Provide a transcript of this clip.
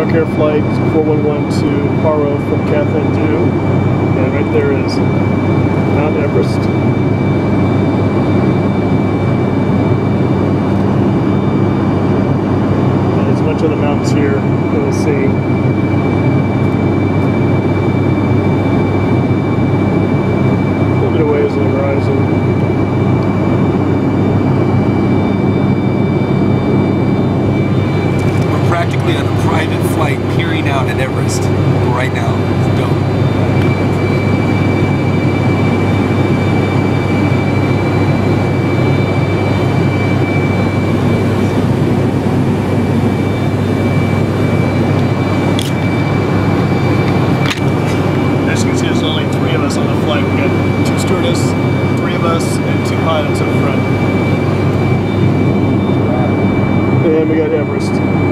Air Flight 411 to Paro from Kathmandu, and right there is Mount Everest. And there's a bunch of the mountains here that we'll see. A little bit of waves on the horizon. Practically on a private flight peering out at Everest right now. It's dope. As you can see, there's only 3 of us on the flight. We got 2 stewardesses, 3 of us, and 2 pilots up front. And we got Everest.